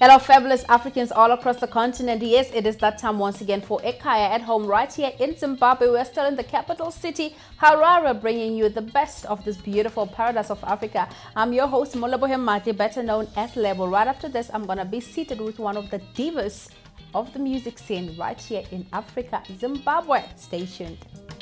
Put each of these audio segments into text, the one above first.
Hello, fabulous Africans all across the continent. Yes, it is that time once again for Ekhaya at home right here in Zimbabwe. We're still in the capital city, Harare, bringing you the best of this beautiful paradise of Africa. I'm your host, Moleboheng, Matli, better known as Lebo. Right after this, I'm going to be seated with one of the divas of the music scene right here in Africa, Zimbabwe. Stay tuned.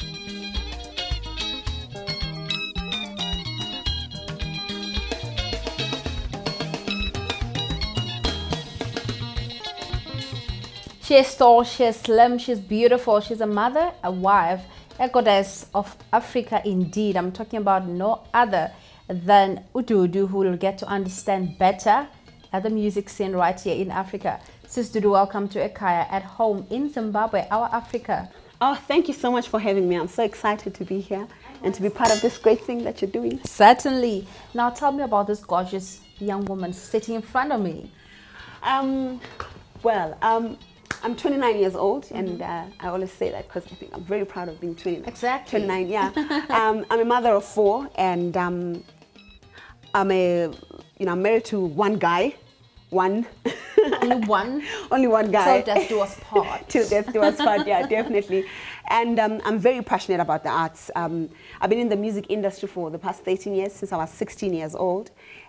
She's tall, she's slim, she's beautiful, she's a mother, a wife, a goddess of Africa indeed. I'm talking about no other than Dudhu, who will get to understand better at the music scene right here in Africa. Sis Dudhu, welcome to Ekhaya at home in Zimbabwe, our Africa. Oh, thank you so much for having me. I'm so excited to be here and to be part of this great thing that you're doing. Certainly. Now tell me about this gorgeous young woman sitting in front of me. I'm 29 years old, and I always say that because I think I'm very proud of being 29. Exactly. 29, yeah. I'm a mother of 4, and I'm married to one guy. One. Only one? Only one guy. Till death do us part. Till death do us part, yeah, definitely. And I'm very passionate about the arts. I've been in the music industry for the past 13 years, since I was 16 years old.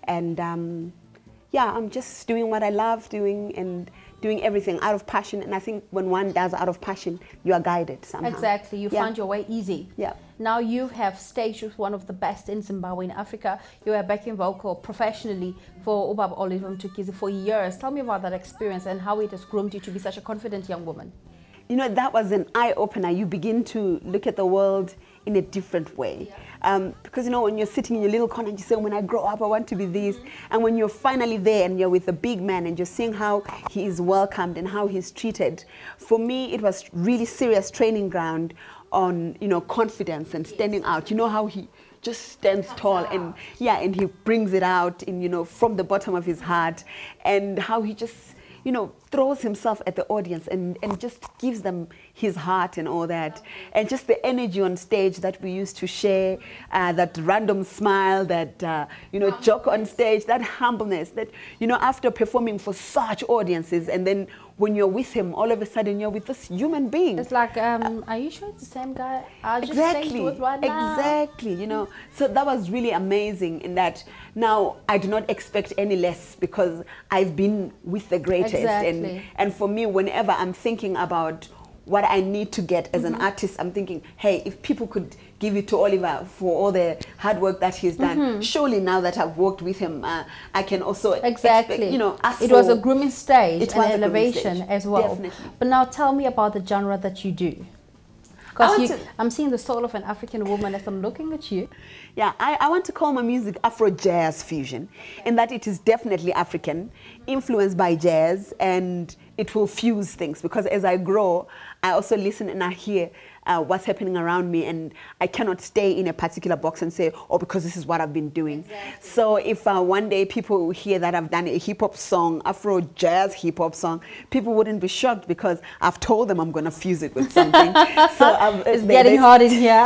And yeah, I'm just doing what I love doing and doing everything out of passion. And I think when one does out of passion, you are guided somehow. Exactly. You find your way easy. Yeah. Now you have staged with one of the best in Zimbabwe, in Africa. You were backing vocal professionally for Ubaba Oliver Mtukisi for years. Tell me about that experience and how it has groomed you to be such a confident young woman. You know, that was an eye-opener. You begin to look at the world in a different way. Because, you know, when you're sitting in your little corner and you say, when I grow up, I want to be this. And when you're finally there and you're with a big man and you're seeing how he is welcomed and how he's treated, for me, it was really serious training ground on, you know, confidence and standing out. You know how he just stands tall and, yeah, and he brings it out in, you know, from the bottom of his heart, and how he just, you know, throws himself at the audience and just gives them his heart and all that. And just the energy on stage that we used to share, that random smile, that, you know, joke on stage, that humbleness, that, you know, after performing for such audiences, and then when you're with him, all of a sudden you're with this human being. It's like, are you sure it's the same guy I just staged with right now? Exactly, you know. So that was really amazing in that now I do not expect any less because I've been with the greatest. Exactly. And for me, whenever I'm thinking about what I need to get as an artist, I'm thinking, hey, if people could give it to Oliver for all the hard work that he's done, surely now that I've worked with him, I can also expect, you know, it was a grooming stage, an elevation stage, as well. Definitely. But now tell me about the genre that you do. Because I'm seeing the soul of an African woman as I'm looking at you. Yeah, I want to call my music Afro-Jazz fusion, in that it is definitely African, influenced by jazz, and it will fuse things, because as I grow, I also listen and I hear what's happening around me, and I cannot stay in a particular box and say, oh, because this is what I've been doing. Exactly. So if one day people hear that I've done a hip-hop song, Afro-Jazz hip-hop song, people wouldn't be shocked because I've told them I'm going to fuse it with something. So it's getting hot in here.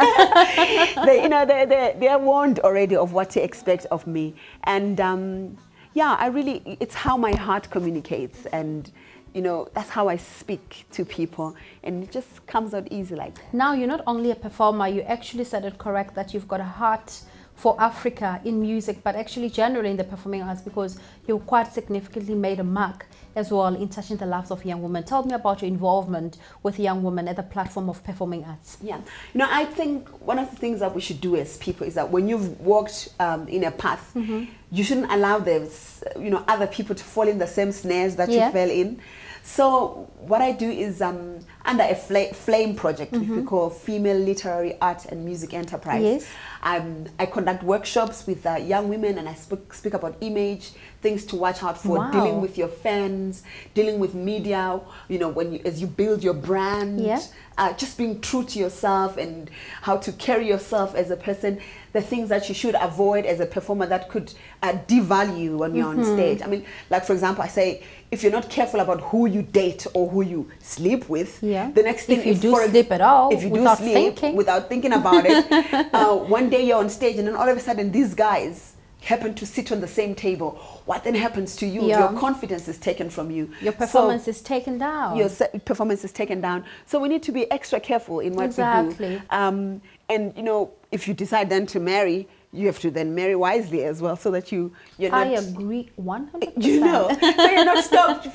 They're warned already of what to expect of me. And yeah, it's how my heart communicates, and you know, that's how I speak to people, and it just comes out easy like that. Now, you're not only a performer, you actually said it correct that you've got a heart for Africa in music, but actually generally in the performing arts, because you quite significantly made a mark as well in touching the lives of young women. Tell me about your involvement with young women at the platform of performing arts. Yeah, you know, I think one of the things that we should do as people is that when you've walked in a path, you shouldn't allow other people to fall in the same snares that you fell in. So what I do is under a flame project, which we call Female Literary Art and Music Enterprise. Yes. I conduct workshops with young women, and I speak about image, things to watch out for, dealing with your fans, dealing with media, you know, as you build your brand, just being true to yourself and how to carry yourself as a person, the things that you should avoid as a performer that could devalue you when you're on stage. I mean, like for example, I say, if you're not careful about who you date or who you sleep with, the next thing if you do sleep at all, if you do sleep without thinking about it, one day you're on stage and then all of a sudden these guys happen to sit on the same table, what then happens to you? Yeah. Your confidence is taken from you. Your performance is taken down. Your performance is taken down. So we need to be extra careful in what we do. And, you know, if you decide then to marry, you have to then marry wisely as well, so that you're not... I agree 100%. You know, so you're not stopped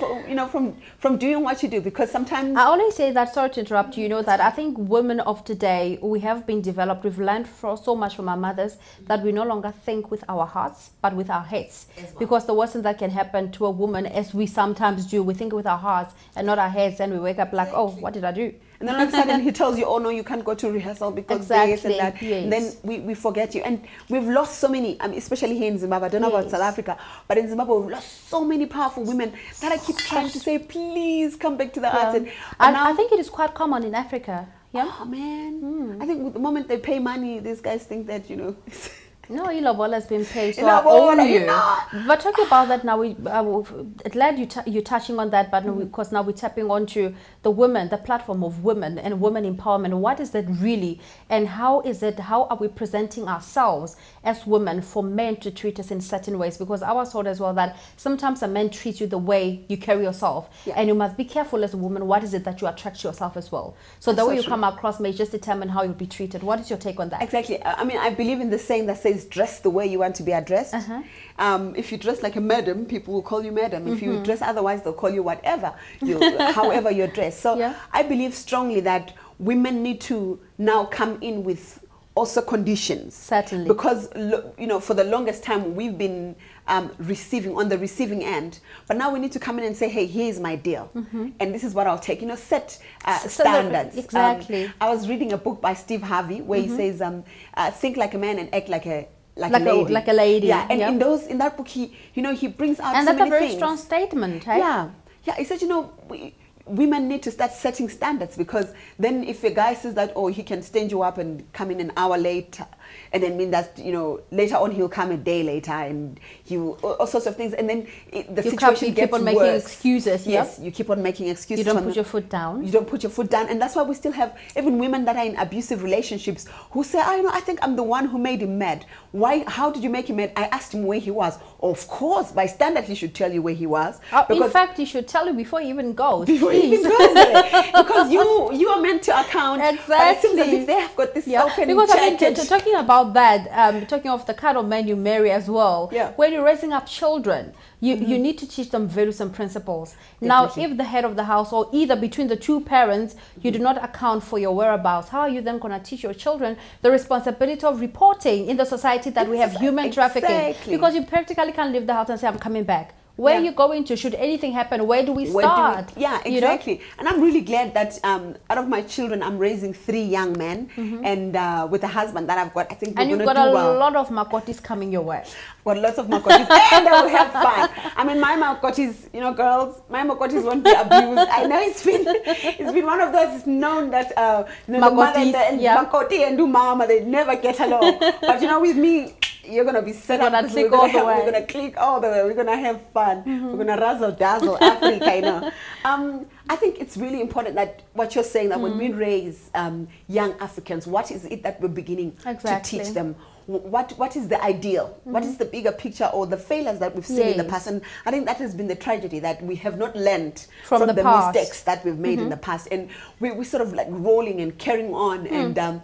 from doing what you do, because sometimes... I only say that, sorry to interrupt you, you know, that I think women of today, we have been developed, we've learned so much from our mothers that we no longer think with our hearts, but with our heads. Well. Because the worst thing that can happen to a woman, as we sometimes do, we think with our hearts and not our heads, and we wake up like, oh, what did I do? And then all of a sudden he tells you, oh no, you can't go to rehearsal because this and that. Yes. And then we forget you. And we've lost so many, I mean, especially here in Zimbabwe. I don't know about South Africa, but in Zimbabwe we've lost so many powerful women that I keep trying to say, please come back to the arts. And now, I think it is quite common in Africa. Yeah. Oh man. I think the moment they pay money, these guys think that, you know... No, Ilobola has been paid, so I owe you. But talking about that now, glad you're touching on that, but because now we're tapping onto the women, the platform of women and women empowerment. What is that really, and how are we presenting ourselves as women for men to treat us in certain ways? Because I was told as well that sometimes a man treats you the way you carry yourself, and you must be careful as a woman. What is it that you attract to yourself as well? So the way you come across may just determine how you'll be treated. What is your take on that? Exactly. I mean, I believe in the saying that says, dress the way you want to be addressed. If you dress like a madam, people will call you madam. If you dress otherwise, they'll call you whatever, however you're dressed. So I believe strongly that women need to now come in with also conditions. Certainly. Because, you know, for the longest time, we've been on the receiving end. But now we need to come in and say, hey, here's my deal. And this is what I'll take. You know, set standards. Exactly. I was reading a book by Steve Harvey where he says, think like a man and act like a lady. Like a lady. Yeah, and in that book, he brings out and so that's many a very things. strong statement, right? Yeah. He said, you know, women need to start setting standards, because then if a guy says that, oh, he can stand you up and come in an hour late, and then mean that, you know, later on he'll come a day later, and he will, all sorts of things, and then the situation gets keep on worse. making excuses. Yes, you keep on making excuses. You don't put your foot down. You don't put your foot down, and that's why we still have even women that are in abusive relationships who say, oh, you know, I think I'm the one who made him mad. Why? How did you make him mad? I asked him where he was. Of course, by standard, he should tell you where he was. In fact, he should tell you before he even goes. Before he even goes there, because you are meant to account. Exactly. But it seems as if they have got this open because check. I mean, talking about that, talking of the kind of men you marry as well. When you're raising up children, you need to teach them values and principles. Definitely. Now, if the head of the house, or either between the two parents, you do not account for your whereabouts, how are you then going to teach your children the responsibility of reporting in the society that we have human trafficking? Because you practically can't leave the house and say, I'm coming back. Where are you going to? Should anything happen, where do we start? Exactly. You know? And I'm really glad that out of my children, I'm raising 3 young men, and with a husband that I've got, I think we're going to do well. And you've got a lot of makotis coming your way. Got lots of makotis, and they will have fun. I mean, my makotis, you know, girls, my makotis won't be abused. I know it's been one of those. It's known that you know, the mother and makoti and mama, they never get along. But you know, with me, you're going to be set up. We're going to click all the way. We're going to have fun. We're going to razzle dazzle Africa, you know. I think it's really important that what you're saying, that when we raise young Africans, what is it that we're beginning to teach them? What is the ideal? What is the bigger picture, or the failures that we've seen in the past? And I think that has been the tragedy, that we have not learned from the mistakes that we've made in the past. And we're sort of like rolling and carrying on, and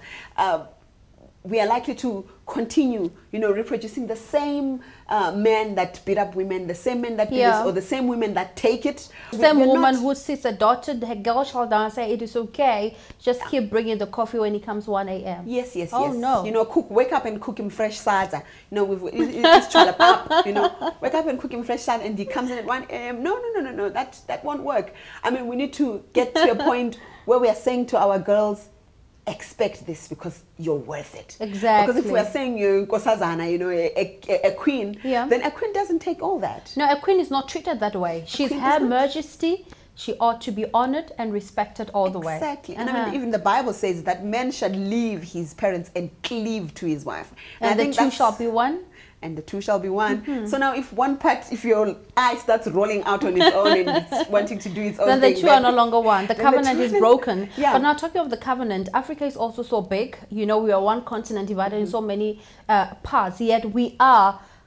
we are likely to continue, you know, reproducing the same men that beat up women, the same men that do this, or the same women that take it. Same woman who sits a daughter, her girl child down and say, it is okay, just keep bringing the coffee when he comes 1 a.m. Yes. Oh, no. You know, wake up and cook him fresh salsa. You know, it's up, you know, wake up and cook him fresh salsa, and he comes in at 1 a.m. No, that won't work. I mean, we need to get to a point where we are saying to our girls, expect this because you're worth it. Exactly. Because if we are saying you're Nkosazana, you know, a queen, then a queen doesn't take all that. No, a queen is not treated that way. She's Her Majesty. She ought to be honored and respected all the way. Exactly. And I mean, even the Bible says that man should leave his parents and cleave to his wife. And the two shall be one. And the two shall be one. So now if your eye starts rolling out on its own and it's wanting to do its own thing, then the two are no longer one. The covenant is broken. Yeah. But now talking of the covenant, Africa is also so big. You know, we are one continent divided in so many parts, yet we are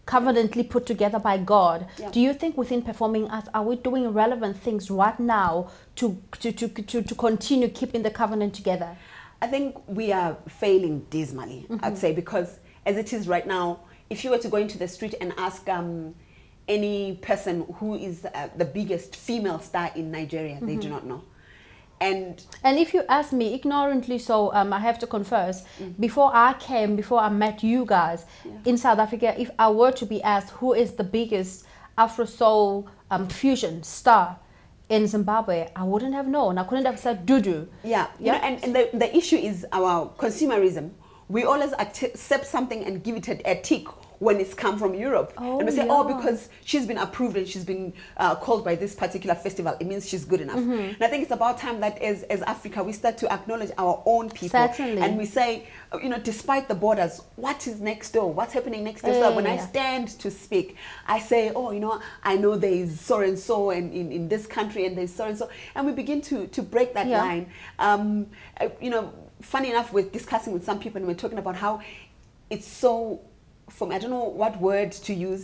covenantly put together by God. Yeah. Do you think within performing arts, are we doing relevant things right now to continue keeping the covenant together? I think we are failing dismally, I'd say, because as it is right now, if you were to go into the street and ask any person who is the biggest female star in Nigeria, they do not know. And if you ask me, ignorantly so, I have to confess, before I met you guys in South Africa, if I were to be asked who is the biggest Afro Soul fusion star in Zimbabwe, I wouldn't have known. I couldn't have said Dudhu. Yeah, you know, and the issue is our consumerism. We always accept something and give it a tick when it's come from Europe. And we say, oh, because she's been approved and she's been called by this particular festival, it means she's good enough. And I think it's about time that as Africa, we start to acknowledge our own people. Certainly. And we say, you know, despite the borders, what is next door? What's happening next door? So when I stand to speak, I say, oh, you know, I know there is so-and-so in this country and there's so-and-so. And we begin to break that line. You know, funny enough, we're discussing with some people and we're talking about how it's so, I don't know what word to use.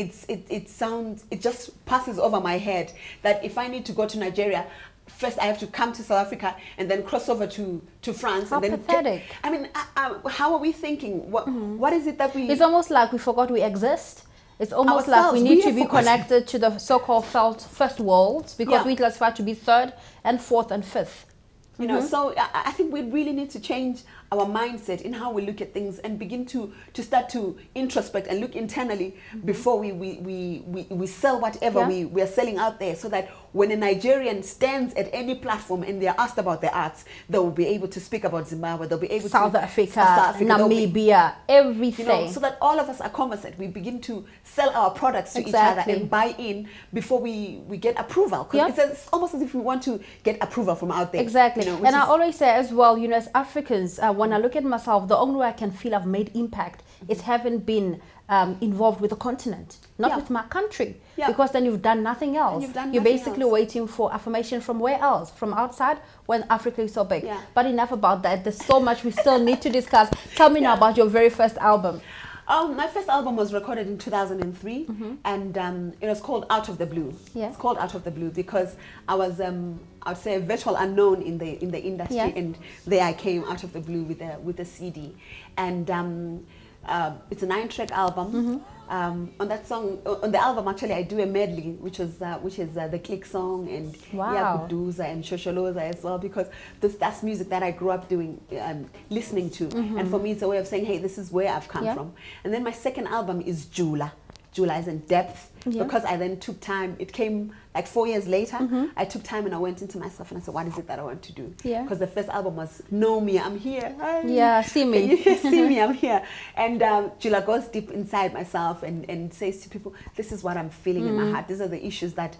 It just passes over my head that if I need to go to Nigeria, first I have to come to South Africa and then cross over to France. How and then pathetic. I mean, how are we thinking? What is it that we... It's almost like we forgot we exist. It's almost like we need to be connected to the so-called first world, because we classify to be third and fourth and fifth. You know, so I think we really need to change our mindset in how we look at things and begin to start to introspect and look internally before we sell whatever we are selling out there, so that when a Nigerian stands at any platform and they are asked about their arts, they will be able to speak about Zimbabwe, they'll be able South to... Africa, Namibia, everything. You know, so that all of us are conversant. We begin to sell our products to each other and buy in before we get approval. Because it's almost as if we want to get approval from out there. Exactly. You know, and I always say as well, you know, as Africans, when I look at myself, the only way I can feel I've made impact is having been involved with the continent, not with my country. Because then you've done nothing else. You're basically waiting for affirmation from where else? From outside, when Africa is so big. But enough about that. There's so much we still need to discuss. Tell me now about your very first album. My first album was recorded in 2003, and it was called Out of the Blue. It's called Out of the Blue because I was, I'd say, a virtual unknown in the industry, and there I came out of the blue with a CD, and it's a 9-track album. On that song, on the album, actually, I do a medley, which is the Click song and Yakuduza and Shosholoza as well, because that's music that I grew up doing, listening to, and for me, it's a way of saying, hey, this is where I've come from. And then my second album is Jula. Jula is in depth, because I then took time. It came like 4 years later. I took time and I went into myself and I said, what is it that I want to do? Because the first album was Know Me, I'm Here. See me. See me, I'm here. And Jula goes deep inside myself and says to people, this is what I'm feeling in my heart. These are the issues that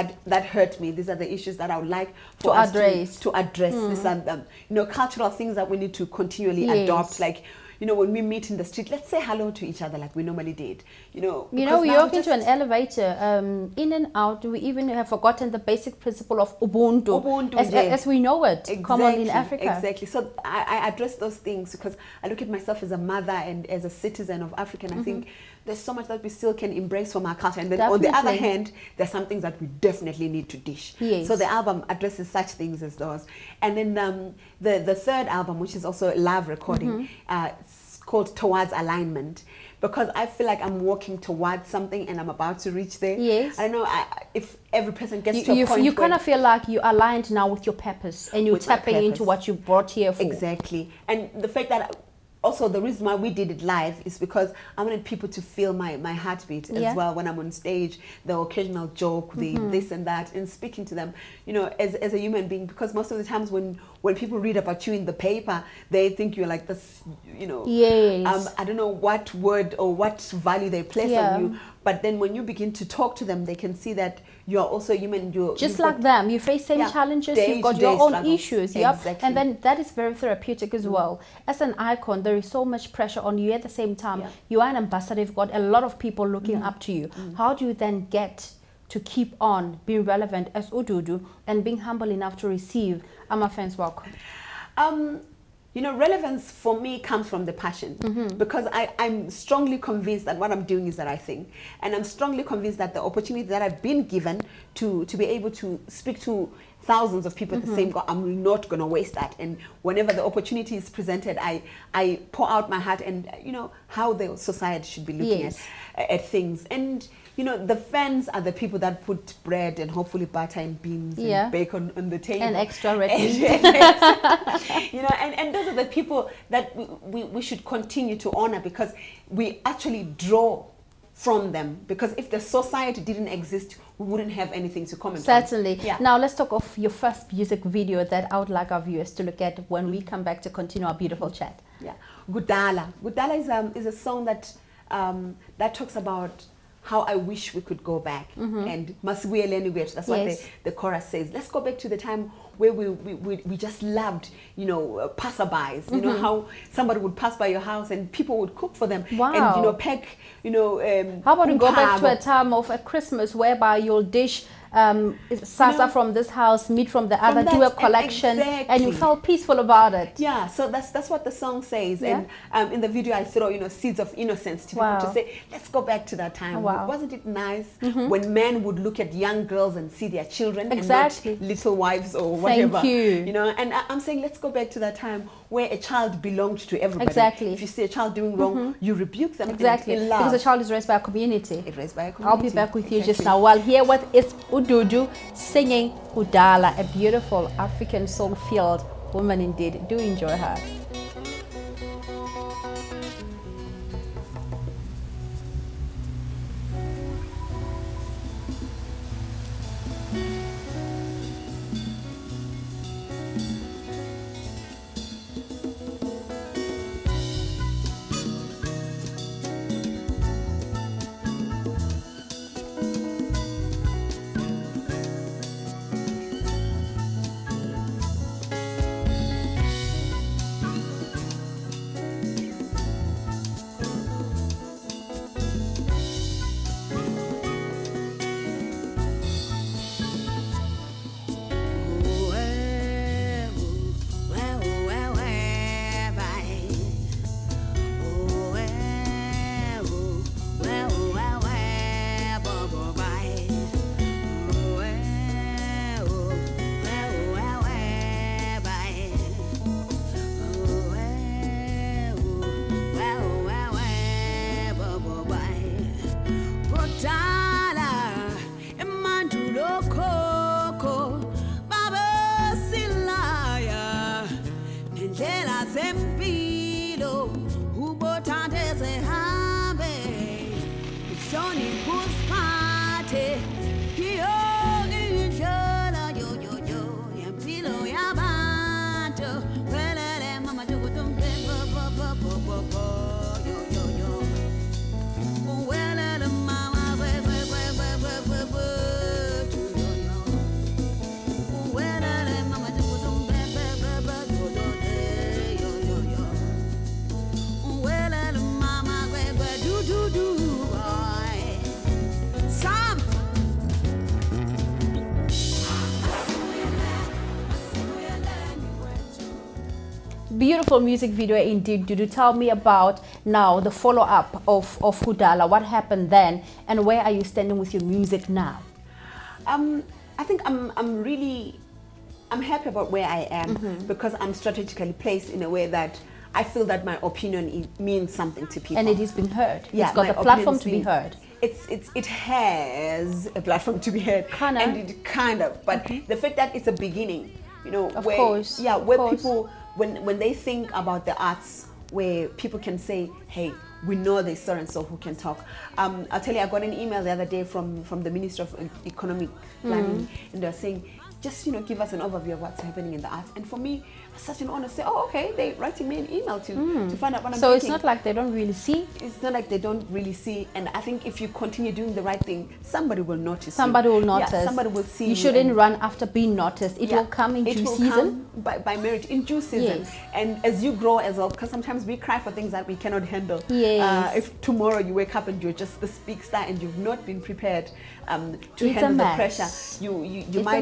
hurt me. These are the issues that I would like for us to address. These are you know, cultural things that we need to continually adopt. Like, you know, when we meet in the street, let's say hello to each other like we normally did. You know, we walk into an elevator, in and out. We even have forgotten the basic principle of Ubuntu, as we know it commonly in Africa. Exactly. So I address those things because I look at myself as a mother and as a citizen of Africa, and I think there's so much that we still can embrace from our culture. And then on the other hand, there's some things that we definitely need to dish. So the album addresses such things as those. And then the third album, which is also a live recording, it's called Towards Alignment, because I feel like I'm walking towards something and I'm about to reach there. I don't know if every person gets to a point you kind of feel like you're aligned now with your purpose and you're tapping into what you brought here for. Exactly. And the fact that also the reason why we did it live is because I wanted people to feel my heartbeat as well when I'm on stage, the occasional joke, the this and that, and speaking to them, you know, as a human being, because most of the times when people read about you in the paper, they think you're like this, you know, I don't know what word or what value they place on you, but then when you begin to talk to them, they can see that you're also human. Just like them, you face same challenges, you've got your own issues, and then that is very therapeutic as well. As an icon, there is so much pressure on you. At the same time, you are an ambassador, you've got a lot of people looking up to you. How do you then get to keep on being relevant as Ududhu and being humble enough to receive Ama fans welcome? You know, relevance for me comes from the passion, because I'm strongly convinced that what I'm doing is the right thing. And I'm strongly convinced that the opportunity that I've been given to be able to speak to thousands of people at the same time, I'm not going to waste that. And whenever the opportunity is presented, I pour out my heart and, you know, how the society should be looking at things. And, you know, the fans are the people that put bread and hopefully butter and beans and bacon on the table. And extra red meat. You know, and those are the people that we should continue to honor, because we actually draw from them. Because if the society didn't exist, we wouldn't have anything to comment on. Certainly. Now let's talk of your first music video that I would like our viewers to look at when we come back to continue our beautiful chat. Gudala. Gudala is a song that that talks about how I wish we could go back. And Masibuyeleni, that's what the chorus says. Let's go back to the time where we just loved, you know, passerbys. You know, how somebody would pass by your house and people would cook for them. Wow. And, you know, pack, you know, how about you go back to a time of a Christmas whereby you'll dish salsa from this house, meat from the other, do a collection, and you felt peaceful about it. Yeah, so that's what the song says. And in the video I throw, you know, seeds of innocence to people to say, let's go back to that time. Wasn't it nice when men would look at young girls and see their children and not little wives or whatever? Thank you. You know, and I'm saying let's go back to that time where a child belonged to everybody. Exactly. If you see a child doing wrong, you rebuke them. Exactly. In love. Because a child is raised by a community. It's raised by a community. I'll be back with you just now. Well, here what is Dudhu singing Udala, a beautiful African soul-filled woman indeed. Do enjoy her. Beautiful music video indeed. Dudhu, tell me about now the follow-up of Udala. What happened then, and where are you standing with your music now? I think I'm happy about where I am, because I'm strategically placed in a way that I feel that my opinion means something to people, and it is being heard. Yeah, it's got a platform to be heard. It has a platform to be heard, and it kind of. But the fact that it's a beginning, you know, where people, when they think about the arts, where people can say, hey, we know there's so and so who can talk. I'll tell you, I got an email the other day from the Minister of Economic Planning, and they're saying, just, you know, give us an overview of what's happening in the arts. And for me, it's such an honor to say, oh, okay, they're writing me an email to find out what I'm So thinking. It's not like they don't really see? It's not like they don't really see. And I think if you continue doing the right thing, somebody will notice. Somebody will notice. Yeah, somebody will see. You shouldn't run after being noticed. It will come in due season. By merit, in due season. Yes. And as you grow as well, because sometimes we cry for things that we cannot handle. Yes. If tomorrow you wake up and you're just this big star and you've not been prepared to handle the pressure, you might, you know,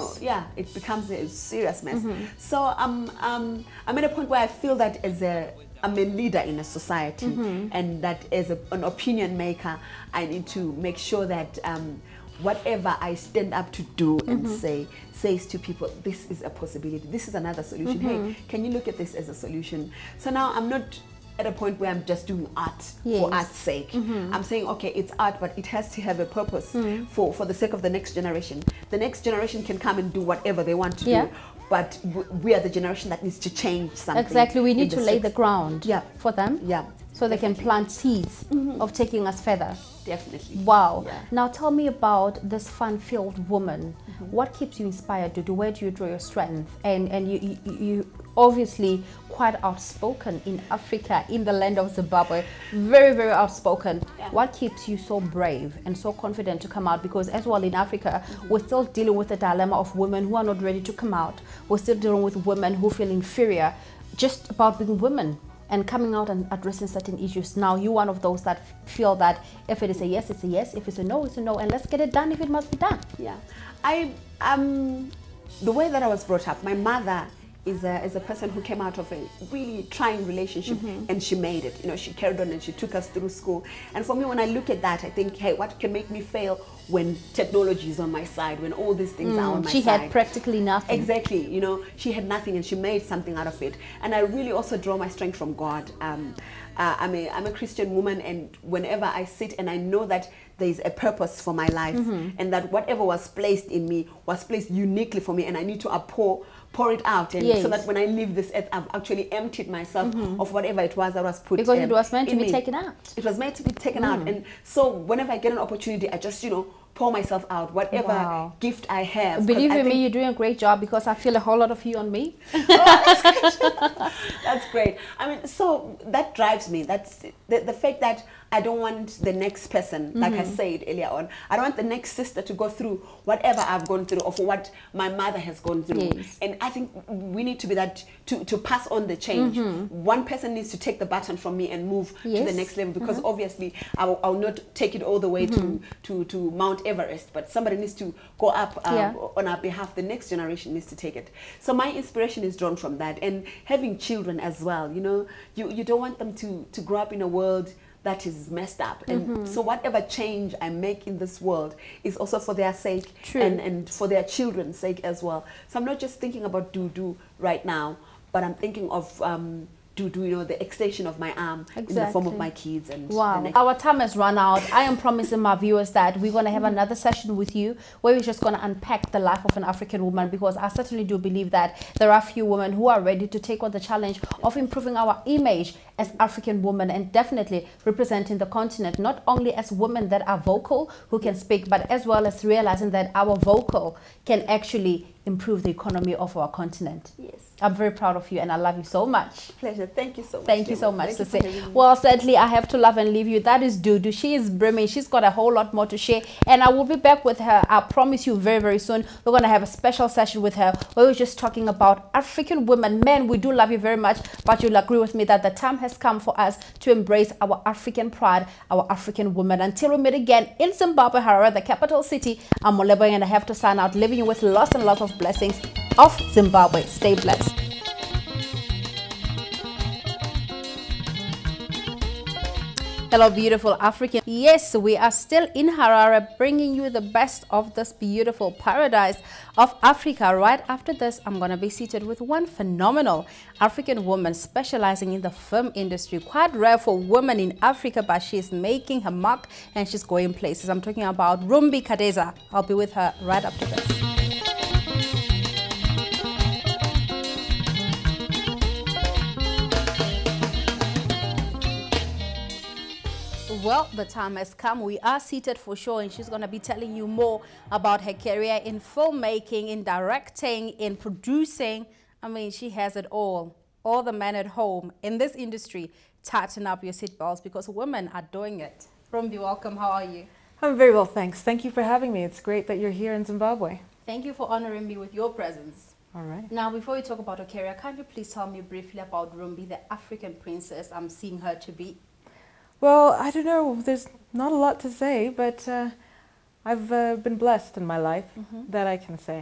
yeah, it becomes a serious mess. So I'm at a point where I feel that I'm a leader in a society, and that as an opinion maker, I need to make sure that whatever I stand up to do and says to people, this is a possibility, this is another solution. Hey, can you look at this as a solution? So now I'm not at a point where I'm just doing art for art's sake. I'm saying, okay, it's art, but it has to have a purpose for the sake of the next generation. The next generation can come and do whatever they want to do, but we are the generation that needs to change something. Exactly, we need to lay the ground for them, so they can plant seeds of taking us further. Definitely. Wow. Now tell me about this fun-filled woman. What keeps you inspired, Dudhu? Where do you draw your strength? And you obviously quite outspoken in Africa, in the land of Zimbabwe. Very, very outspoken. What keeps you so brave and so confident to come out? Because as well in Africa, we're still dealing with the dilemma of women who are not ready to come out. We're still dealing with women who feel inferior just about being women and coming out and addressing certain issues. Now you're one of those that feel that if it is a yes, it's a yes. If it's a no, it's a no. And let's get it done if it must be done. Yeah. The way that I was brought up, my mother is a person who came out of a really trying relationship, and she made it. You know, she carried on and she took us through school. And for me, when I look at that, I think, hey, what can make me fail when technology is on my side, when all these things are on my side? She had practically nothing. Exactly. You know, she had nothing and she made something out of it. And I really also draw my strength from God. I'm a Christian woman, and whenever I sit and I know that there is a purpose for my life, and that whatever was placed in me was placed uniquely for me, and I need to pour it out, and so that when I leave this earth, I've actually emptied myself of whatever it was that was put in me. Because it was meant to be taken out. It was meant to be taken out. And so whenever I get an opportunity, I just, pour myself out, whatever gift I have. Believe me, you're doing a great job, because I feel a whole lot of you on me. That's great. That's great. I mean, so that drives me. That's the fact that I don't want the next person, like I said earlier on, I don't want the next sister to go through whatever I've gone through, or for what my mother has gone through. And I think we need to be that, to pass on the change. One person needs to take the baton from me and move to the next level, because obviously I'll not take it all the way to Mount Everest, but somebody needs to go up on our behalf. The next generation needs to take it. So my inspiration is drawn from that, and having children as well. You don't want them to grow up in a world that is messed up, and so whatever change I make in this world is also for their sake, and for their children's sake as well. So I'm not just thinking about Dudhu right now, but I'm thinking of Dudhu, the extension of my arm in the form of my kids. And our time has run out. I am promising my viewers that we're going to have another session with you where we're just going to unpack the life of an African woman, because I certainly do believe that there are few women who are ready to take on the challenge of improving our image as African women, and definitely representing the continent, not only as women that are vocal, who can speak, but as well as realizing that our vocal can actually improve the economy of our continent. Yes. I'm very proud of you, and I love you so much. Pleasure. Thank you so much. Thank you so much, Sissy. Well, sadly, I have to love and leave you. That is Dudhu. She is brimming. She's got a whole lot more to share, and I will be back with her. I promise you very, very soon. We're going to have a special session with her where we're just talking about African women. Men, we do love you very much, but you'll agree with me that the time has come for us to embrace our African pride, our African women. Until we meet again in Zimbabwe, Harare, the capital city, I'm Moleboheng, and I have to sign out, leaving you with lots and lots of blessings of Zimbabwe. Stay blessed. Hello, beautiful African. Yes, we are still in Harare, bringing you the best of this beautiful paradise of Africa. Right after this, I'm going to be seated with one phenomenal African woman specializing in the film industry. Quite rare for women in Africa, but she's making her mark and she's going places. I'm talking about Rumbi Katedza. I'll be with her right after this. Well, the time has come. We are seated for sure, and she's going to be telling you more about her career in filmmaking, in directing, in producing. I mean, she has it all. All the men at home in this industry, tighten up your seatbelts, because women are doing it. Rumbi, welcome. How are you? I'm very well, thanks. Thank you for having me. It's great that you're here in Zimbabwe. Thank you for honoring me with your presence. All right. Now, before we talk about her career, can you please tell me briefly about Rumbi, the African princess I'm seeing her to be? Well, I don't know. There's not a lot to say, but I've been blessed in my life, that I can say.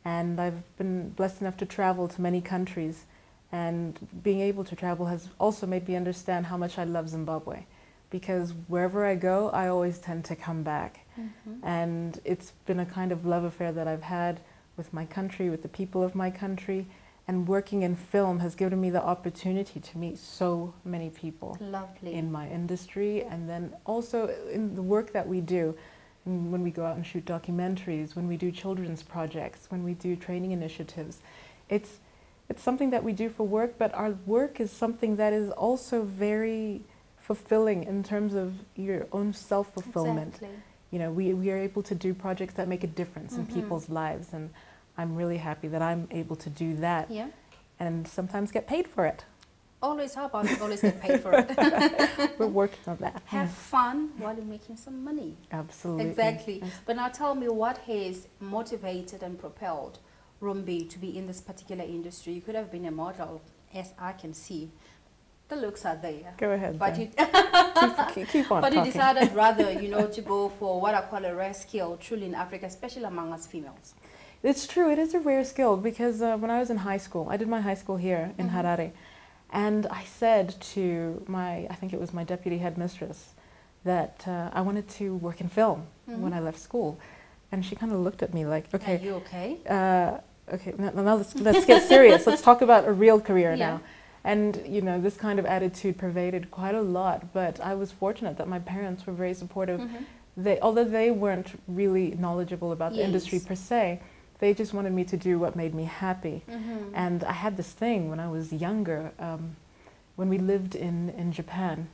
And I've been blessed enough to travel to many countries. And being able to travel has also made me understand how much I love Zimbabwe. Because wherever I go, I always tend to come back. And it's been a kind of love affair that I've had with my country, with the people of my country. And working in film has given me the opportunity to meet so many people. Lovely. In my industry, and then also in the work that we do. When we go out and shoot documentaries, when we do children's projects, when we do training initiatives. It's something that we do for work, but our work is something that is also very fulfilling in terms of your own self-fulfillment. Exactly. You know, we are able to do projects that make a difference in people's lives, and I'm really happy that I'm able to do that. Yeah. And sometimes get paid for it. Always, how about it? Always get paid for it. We're working on that. Have fun while you're making some money. Absolutely. Exactly. But now tell me, what has motivated and propelled Rumbi to be in this particular industry? You could have been a model, as I can see. The looks are there. Go ahead. But you keep on but talking. you decided rather, you know, to go for what I call a rare skill, truly in Africa, especially among us females. It's true, it is a rare skill, because when I was in high school, I did my high school here in Harare, and I said to I think it was my deputy headmistress, that I wanted to work in film when I left school. And she kind of looked at me like, okay. Are you okay? Okay, now let's get serious. Let's talk about a real career now. And, you know, this kind of attitude pervaded quite a lot, but I was fortunate that my parents were very supportive. Although they weren't really knowledgeable about the industry per se, they just wanted me to do what made me happy. And I had this thing when I was younger, when we lived in Japan,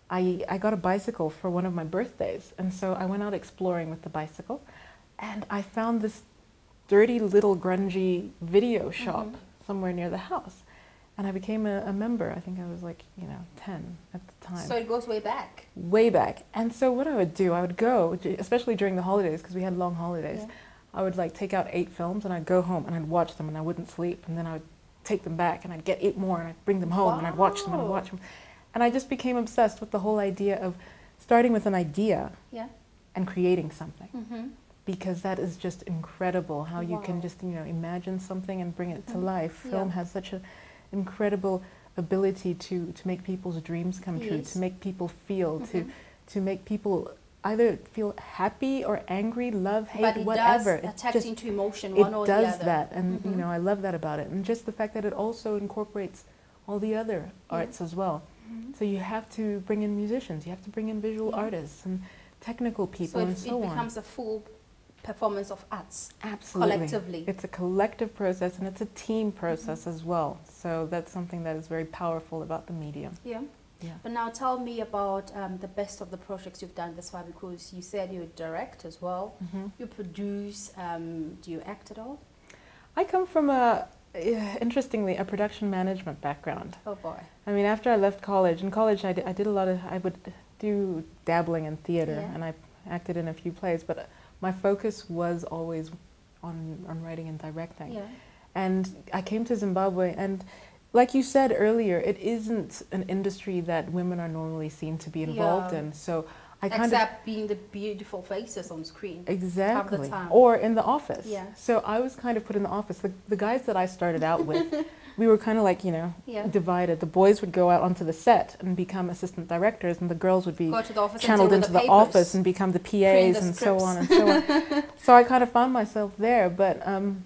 I got a bicycle for one of my birthdays. And so I went out exploring with the bicycle, and I found this dirty little grungy video shop somewhere near the house. And I became a member. I think I was like, 10 at the time. So it goes way back. Way back. And so what I would do, I would go, especially during the holidays, because we had long holidays, I would like take out 8 films and I'd go home and I'd watch them and I wouldn't sleep. And then I would take them back and I'd get 8 more and I'd bring them home and I'd watch them and I'd watch them. And I just became obsessed with the whole idea of starting with an idea and creating something. Because that is just incredible how you can just, imagine something and bring it to life. Film has such an incredible ability to make people's dreams come true, to make people feel, to make people either feel happy or angry, love, hate, whatever. It does attach into emotion, one or the other. It does that, and I love that about it. And just the fact that it also incorporates all the other arts as well. So you have to bring in musicians, you have to bring in visual artists and technical people and so on. So it becomes a full performance of arts. Absolutely. Collectively. It's a collective process and it's a team process as well. So that's something that is very powerful about the medium. Yeah. But now tell me about the best of the projects you've done this far, because you said you direct as well, you produce, do you act at all? I come from interestingly, a production management background. Oh boy. I mean, after I left college, in college I did a lot of, I would do dabbling in theater and I acted in a few plays, but my focus was always on writing and directing. And I came to Zimbabwe, and like you said earlier, it isn't an industry that women are normally seen to be involved in. So I kind Except being the beautiful faces on screen. Exactly. Half the time. Or in the office. So I was kind of put in the office. The guys that I started out with, we were kind of like, divided. The boys would go out onto the set and become assistant directors, and the girls would be channeled into the office and become the PAs and so on and so on. So I kind of found myself there. But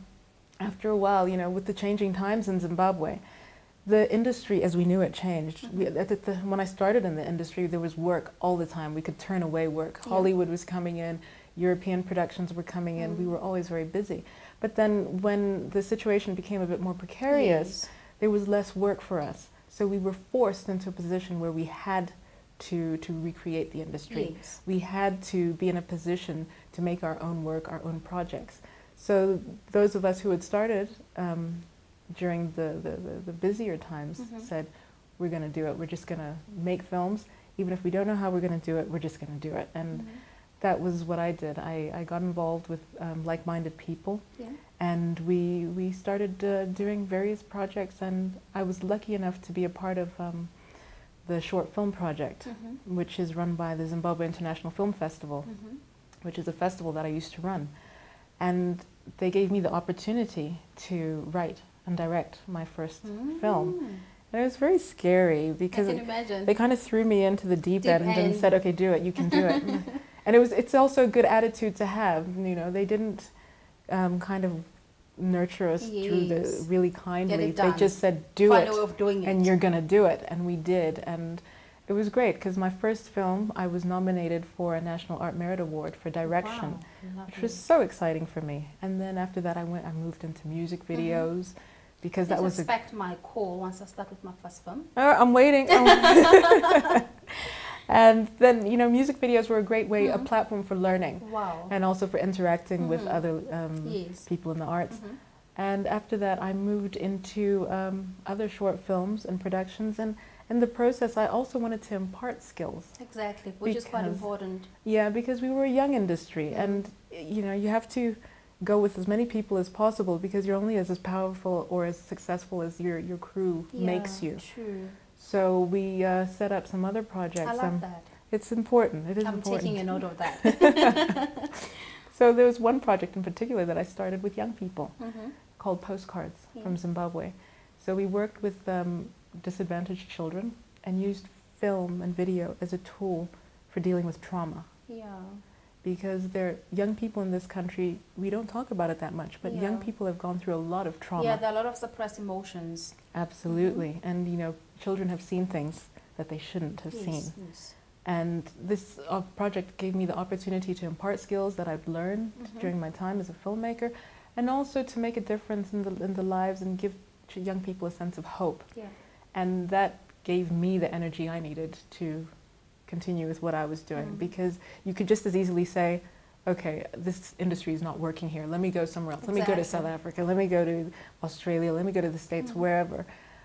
after a while, with the changing times in Zimbabwe, the industry as we knew it changed. When I started in the industry, there was work all the time. We could turn away work. Hollywood was coming in, European productions were coming in. We were always very busy. But then when the situation became a bit more precarious, there was less work for us. So we were forced into a position where we had to recreate the industry. We had to be in a position to make our own work, our own projects. So those of us who had started during the busier times said, we're going to do it. We're just going to make films. Even if we don't know how we're going to do it, we're just going to do it. And that was what I did. I got involved with like-minded people, and we started doing various projects, and I was lucky enough to be a part of the short film project, which is run by the Zimbabwe International Film Festival, which is a festival that I used to run. And they gave me the opportunity to write and direct my first film. And it was very scary because they kind of threw me into the deep end and said, okay, do it, you can do it. And it's also a good attitude to have, you know, they didn't kind of nurture us through the really kindly. They just said, do it, and you're going to do it. And we did. And it was great because my first film, I was nominated for a National Art Merit Award for direction, which was so exciting for me. And then after that, I moved into music videos because that was expect my call once I start with my first film. I'm waiting. And then, you know, music videos were a great way, a platform for learning. Wow. And also for interacting with other people in the arts. And after that, I moved into other short films and productions. And in the process, I also wanted to impart skills. Exactly, which is quite important. Yeah, because we were a young industry. And, you know, you have to go with as many people as possible because you're only as powerful or as successful as your crew makes you. True. So we set up some other projects. I love that. It's important. It is important. I'm taking a note of that. So there was one project in particular that I started with young people called Postcards from Zimbabwe. So we worked with disadvantaged children and used film and video as a tool for dealing with trauma. Yeah. Because they're young people in this country, we don't talk about it that much, but young people have gone through a lot of trauma. Yeah, there are a lot of suppressed emotions. Absolutely. And, you know, children have seen things that they shouldn't have seen. Yes. And this project gave me the opportunity to impart skills that I've learned during my time as a filmmaker, and also to make a difference in the lives and give young people a sense of hope. Yeah. And that gave me the energy I needed to continue with what I was doing, because you could just as easily say, okay, this industry is not working here, let me go somewhere else. Let me go to South Africa, let me go to Australia, let me go to the States, wherever.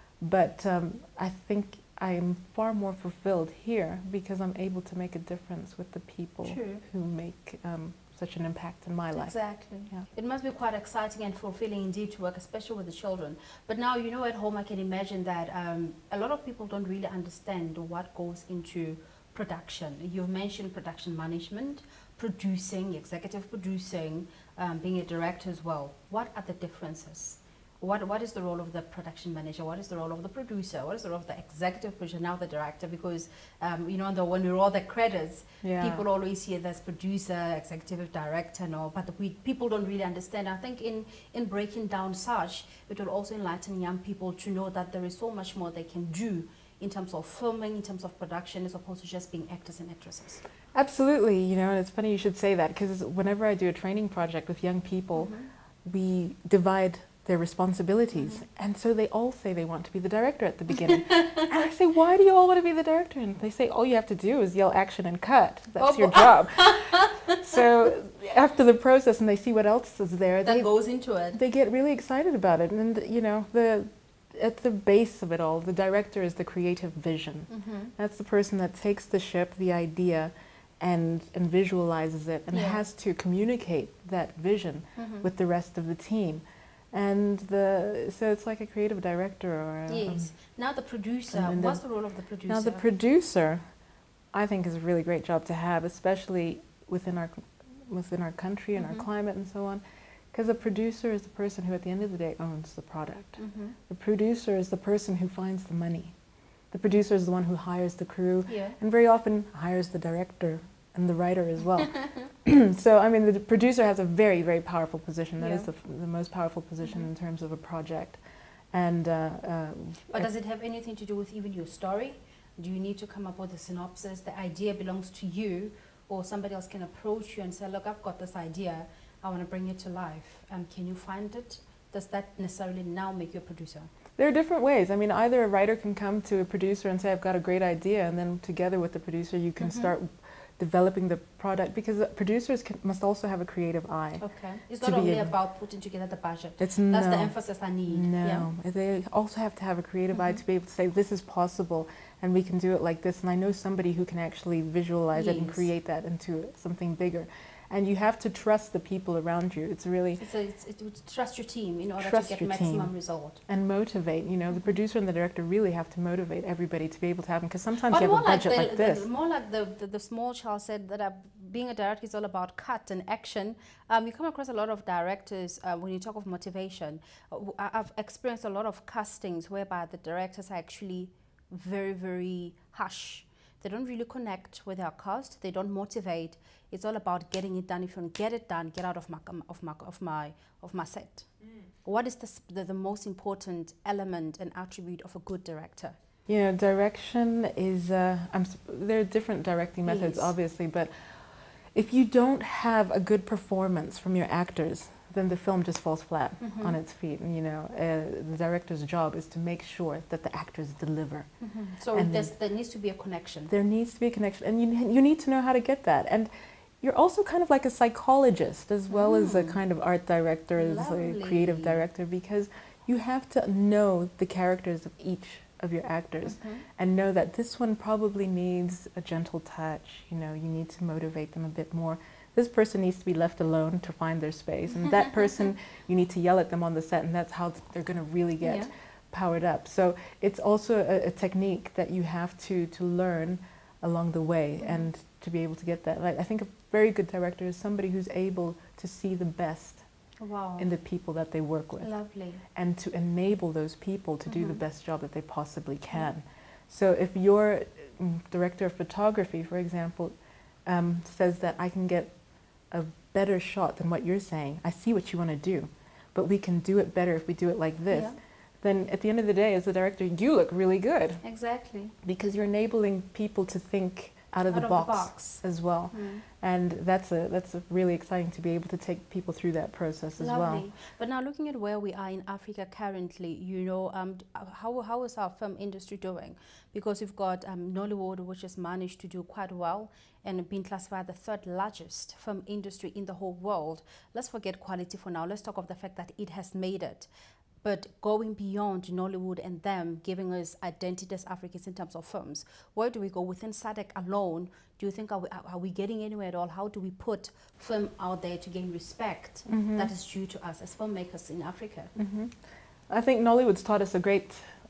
But I think I'm far more fulfilled here because I'm able to make a difference with the people who make such an impact in my life. Exactly. Yeah. It must be quite exciting and fulfilling indeed to work, especially with the children. But now, you know, at home I can imagine that a lot of people don't really understand what goes into production. You've mentioned production management, producing, executive producing, being a director as well. What are the differences? What is the role of the production manager? What is the role of the producer? What is the role of the executive producer, now the director? Because, you know, when we roll the credits, people always hear there's producer, executive director, but people don't really understand. I think in breaking down such, it will also enlighten young people to know that there is so much more they can do in terms of filming, in terms of production, as opposed to just being actors and actresses. Absolutely, you know, and it's funny you should say that, because whenever I do a training project with young people, we divide their responsibilities, and so they all say they want to be the director at the beginning. And I say, why do you all want to be the director? And they say, all you have to do is yell action and cut. That's your job. So after the process and they see what else is there, that goes into it, they get really excited about it. And you know, at the base of it all, the director is the creative vision. That's the person that takes the ship, the idea, and visualizes it, and has to communicate that vision with the rest of the team. And so it's like a creative director or now the producer. What's the role of the producer? Now the producer, I think, is a really great job to have, especially within our country and our climate and so on. Because the producer is the person who, at the end of the day, owns the product. The producer is the person who finds the money. The producer is the one who hires the crew, and very often hires the director and the writer as well. So, I mean, the producer has a very, very powerful position. That is the most powerful position in terms of a project. And but does it have anything to do with even your story? Do you need to come up with a synopsis? The idea belongs to you, or somebody else can approach you and say, look, I've got this idea, I want to bring it to life. Can you find it? Does that necessarily now make you a producer? There are different ways. I mean, either a writer can come to a producer and say, I've got a great idea, and then together with the producer you can start developing the product, because producers must also have a creative eye. Okay. It's not only about putting together the budget. That's the emphasis I need. No. They also have to have a creative eye to be able to say, this is possible, and we can do it like this, and I know somebody who can actually visualize it and create that into something bigger. And you have to trust the people around you. It's really... trust your team in order to get maximum result. And motivate. You know, the producer and the director really have to motivate everybody to be able to have them. Because sometimes you have a budget like this. More like the small child said that being a director is all about cut and action. You come across a lot of directors when you talk of motivation. I've experienced a lot of castings whereby the directors are actually very, very harsh. They don't really connect with their cast. They don't motivate. It's all about getting it done. If you don't get it done, get out of my set. What is the most important element and attribute of a good director? You know, direction is, there are different directing methods, obviously, but if you don't have a good performance from your actors, then the film just falls flat on its feet. And, you know, the director's job is to make sure that the actors deliver. So there needs to be a connection. There needs to be a connection, and you need to know how to get that. And you're also kind of like a psychologist as well as a kind of art director, as a creative director, because you have to know the characters of each of your actors and know that this one probably needs a gentle touch. You know, you need to motivate them a bit more. This person needs to be left alone to find their space, and that person, you need to yell at them on the set, and that's how they're going to really get powered up. So it's also a technique that you have to learn along the way and to be able to get that. Like, I think a very good director is somebody who's able to see the best in the people that they work with. Lovely. And to enable those people to do the best job that they possibly can. So if your director of photography, for example, says that I can get a better shot than what you're saying, I see what you want to do, but we can do it better if we do it like this, then at the end of the day, as a director, you look really good. Exactly. Because you're enabling people to think out of the box as well. And that's really exciting to be able to take people through that process as well. But now looking at where we are in Africa currently, you know, how is our film industry doing? Because we've got Nollywood, which has managed to do quite well and been classified the third largest film industry in the whole world. Let's forget quality for now. Let's talk of the fact that it has made it. But going beyond Nollywood and them giving us identity as Africans in terms of films, where do we go within SADC alone? Do you think are we getting anywhere at all? How do we put film out there to gain respect that is due to us as filmmakers in Africa? I think Nollywood's taught us a great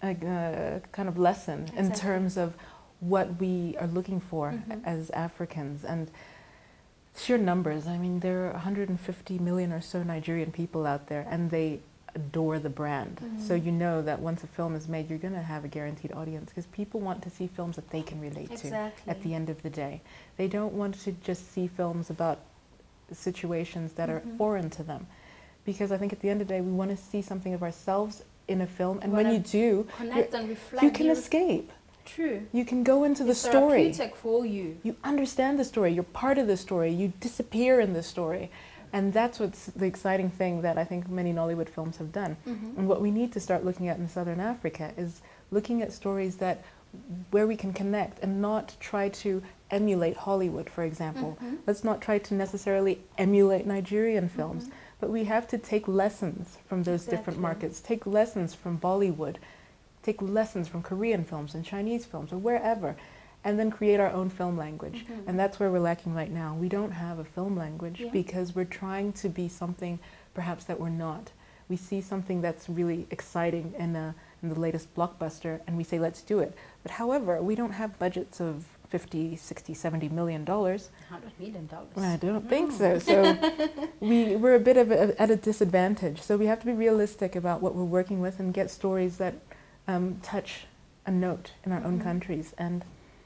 kind of lesson in terms of what we are looking for as Africans. And sheer numbers, I mean, there are 150 million or so Nigerian people out there, and they adore the brand. So you know that once a film is made, you're going to have a guaranteed audience, because people want to see films that they can relate to at the end of the day. They don't want to just see films about situations that are foreign to them, because I think at the end of the day, we want to see something of ourselves in a film, and when you do, connect and reflect, you can escape. True. You can go into the story. It's therapeutic for you. You understand the story. You're part of the story. You disappear in the story. And that's what's the exciting thing that I think many Nollywood films have done. And what we need to start looking at in Southern Africa is looking at stories that where we can connect and not try to emulate Hollywood, for example. Let's not try to necessarily emulate Nigerian films, but we have to take lessons from those different markets, take lessons from Bollywood, take lessons from Korean films and Chinese films or wherever, and then create our own film language. And that's where we're lacking right now. We don't have a film language because we're trying to be something perhaps that we're not. We see something that's really exciting in the latest blockbuster and we say, let's do it. But however, we don't have budgets of 50, 60, 70 million dollars. $100 million. I don't think so. So we're a bit of at a disadvantage. So we have to be realistic about what we're working with and get stories that touch a note in our own countries. And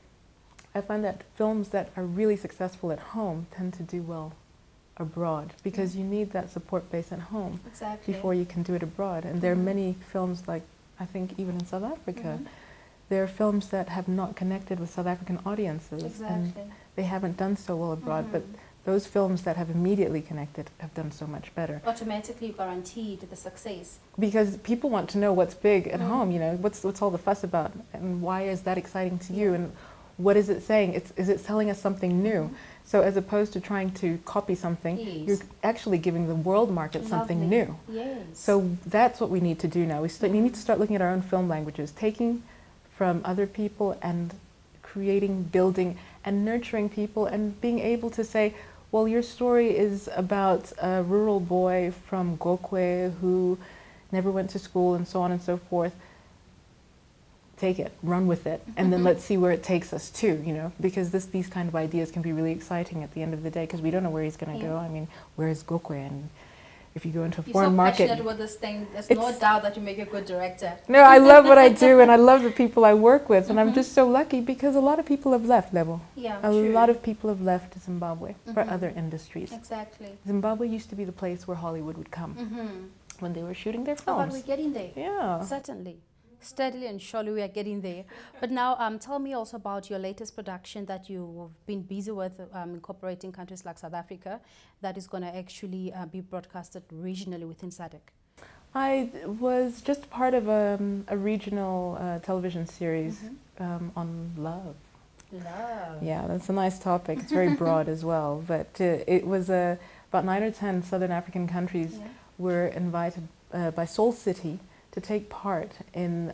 I find that films that are really successful at home tend to do well abroad, because you need that support base at home before you can do it abroad. And there are many films, like I think even in South Africa, there are films that have not connected with South African audiences, and they haven't done so well abroad. But those films that have immediately connected have done so much better. Automatically guaranteed the success. Because people want to know what's big at home. You know, what's all the fuss about, and why is that exciting to you, and what is it saying? Is it telling us something new? So as opposed to trying to copy something, you're actually giving the world market something new. So that's what we need to do now. We need to start looking at our own film languages, taking from other people and creating, building, and nurturing people, and being able to say, well, your story is about a rural boy from Gokwe who never went to school and so on and so forth. take it, run with it, and then let's see where it takes us to, you know, because these kind of ideas can be really exciting at the end of the day, because we don't know where he's going to go. I mean, where is Gokwe? And if you go into a foreign market... You're so passionate with this thing. There's no doubt that you make a good director. No, I love what I do, and I love the people I work with, and I'm just so lucky because a lot of people have left, Lebo. Yeah, a lot of people have left Zimbabwe for other industries. Exactly. Zimbabwe used to be the place where Hollywood would come when they were shooting their films. Oh, but we're getting there. Yeah. Certainly. Steadily and surely we are getting there. But now tell me also about your latest production that you've been busy with, incorporating countries like South Africa, that is going to actually be broadcasted regionally within SADC. I was just part of a regional television series on love. Love. Yeah, that's a nice topic. It's very broad as well. But it was about 9 or 10 Southern African countries were invited by Soul City to take part in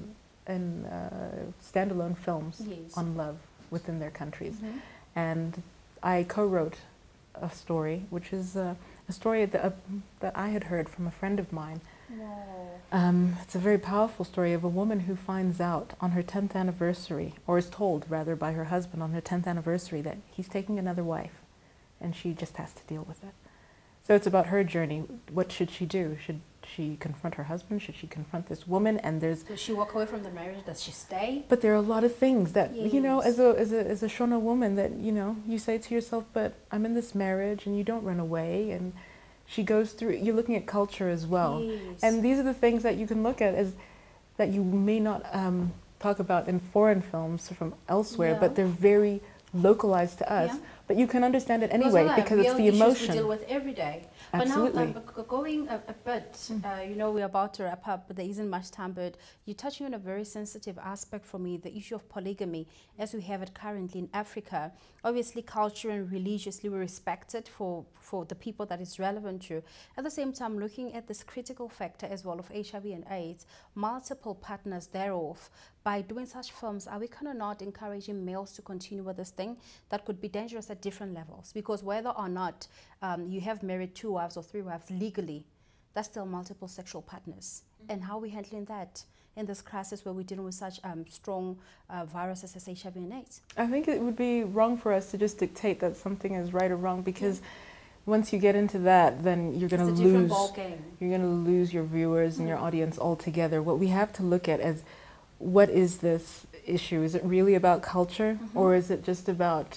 standalone films on love within their countries. And I co-wrote a story, which is a story that I had heard from a friend of mine. It's a very powerful story of a woman who finds out on her 10th anniversary, or is told rather by her husband on her 10th anniversary, that he's taking another wife, and she just has to deal with it. So it's about her journey. What should she do? Should she confront her husband? Should she confront this woman? And there's... Does she walk away from the marriage? Does she stay? But there are a lot of things that, you know, as a Shona woman, that, you know, you say to yourself, but I'm in this marriage, and you don't run away. And she goes through, you're looking at culture as well. And these are the things that you can look at as, that you may not talk about in foreign films from elsewhere, but they're very localized to us. But you can understand it anyway because it's the emotion. We deal with every day. Absolutely. But now, going a bit, you know, we're about to wrap up, but there isn't much time, but you're touching on a very sensitive aspect for me, the issue of polygamy, as we have it currently in Africa. Obviously, culture and religiously we respect it for the people that it's relevant to. At the same time, looking at this critical factor as well of HIV and AIDS, multiple partners thereof, by doing such films, are we kind of not encouraging males to continue with this thing that could be dangerous at different levels? Because whether or not you have married 2 wives or 3 wives legally, that's still multiple sexual partners. And how are we handling that in this crisis where we're dealing with such strong viruses as HIV and AIDS? I think it would be wrong for us to just dictate that something is right or wrong, because once you get into that, then you're going to lose. You're going to lose your viewers and your audience altogether. What we have to look at is, what is this issue? Is it really about culture, or is it just about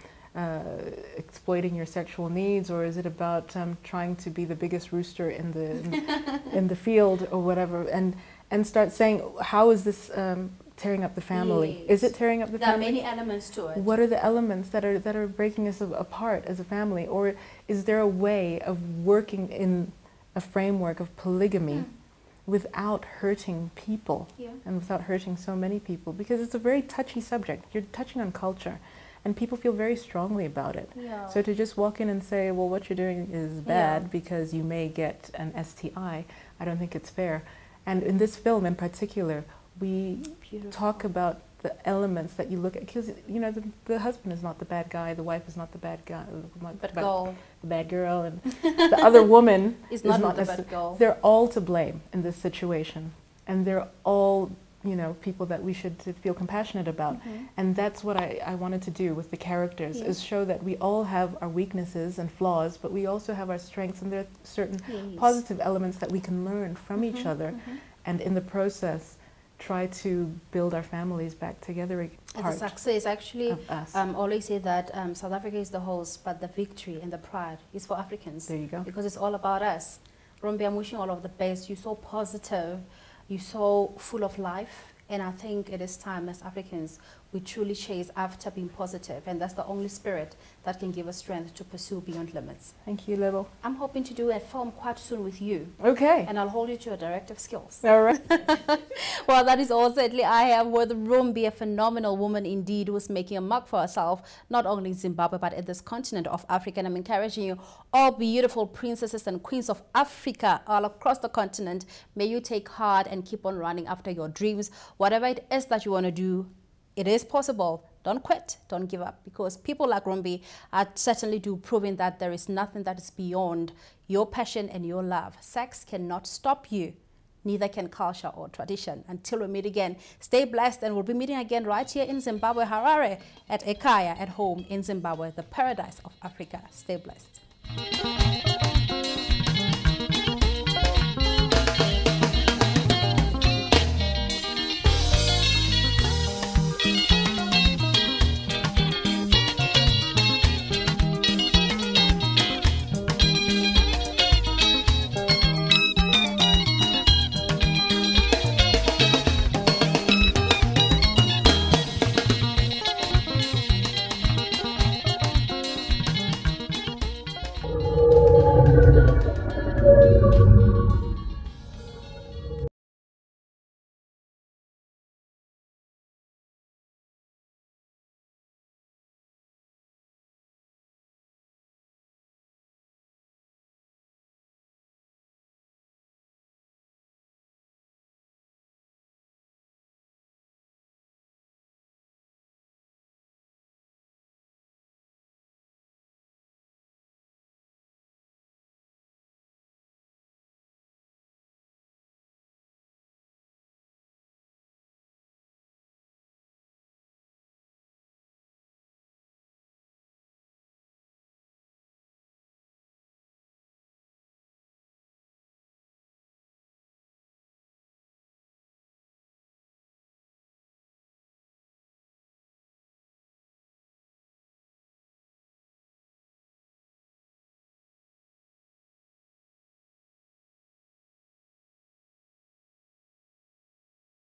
exploiting your sexual needs, or is it about trying to be the biggest rooster in the in the field or whatever? And start saying, how is this tearing up the family? Is it tearing up the family? There are many elements to it. What are the elements that are breaking us apart as a family? Or is there a way of working in a framework of polygamy without hurting people and without hurting so many people? Because it's a very touchy subject. You're touching on culture, and people feel very strongly about it. So to just walk in and say, well, what you're doing is bad because you may get an STI, I don't think it's fair. And in this film in particular, we talk about the elements that you look at, because, you know, the husband is not the bad guy, the wife is not the bad guy, the bad girl, and the other woman is not the bad girl. They're all to blame in this situation, and they're all, you know, people that we should feel compassionate about. And that's what I wanted to do with the characters, is show that we all have our weaknesses and flaws, but we also have our strengths, and there are certain positive elements that we can learn from each other, and in the process try to build our families back together. The success, actually, always say that South Africa is the host, but the victory and the pride is for Africans. There you go. Because it's all about us. Rumbi, I'm wishing all of the best. You're so positive, you're so full of life, and I think it is time as Africans we truly chase after being positive, and that's the only spirit that can give us strength to pursue beyond limits. Thank you, Lebo. I'm hoping to do a film quite soon with you. Okay. And I'll hold you to your directive skills. All right. Well, that is all certainly I have with Rumbi, a phenomenal woman indeed, who's making a mark for herself, not only in Zimbabwe, but at this continent of Africa. And I'm encouraging you, all beautiful princesses and queens of Africa all across the continent, may you take heart and keep on running after your dreams. Whatever it is that you want to do, it is possible. Don't quit. Don't give up. Because people like Rumbi are certainly proving that there is nothing that is beyond your passion and your love. Sex cannot stop you. neither can culture or tradition. Until we meet again, stay blessed, and we'll be meeting again right here in Zimbabwe, Harare, at Ekhaya, at home in Zimbabwe, the paradise of Africa. Stay blessed.